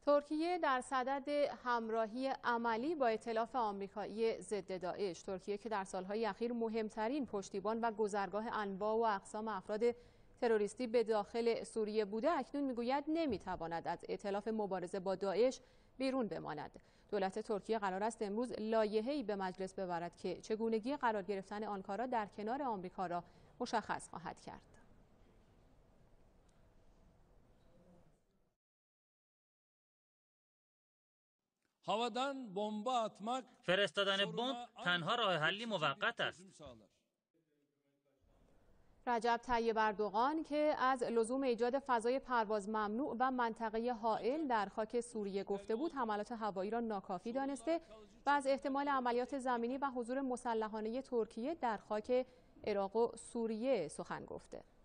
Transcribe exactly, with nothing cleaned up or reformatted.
ترکیه در صدد همراهی عملی با ائتلاف آمریکایی ضد داعش. ترکیه که در سالهای اخیر مهمترین پشتیبان و گذرگاه انواع و اقسام افراد تروریستی به داخل سوریه بوده، اکنون میگوید نمیتواند از ائتلاف مبارزه با داعش بیرون بماند. دولت ترکیه قرار است امروز لایحه‌ای به مجلس ببرد که چگونگی قرار گرفتن آنکارا در کنار آمریکا را مشخص خواهد کرد. Havadan bomba atmak فرستادن بمب تنها راه حلی موقت است. رجب طیب اردوغان که از لزوم ایجاد فضای پرواز ممنوع و منطقه حائل در خاک سوریه گفته بود، حملات هوایی را ناکافی دانسته و از احتمال عملیات زمینی و حضور مسلحانه ترکیه در خاک عراق و سوریه سخن گفته.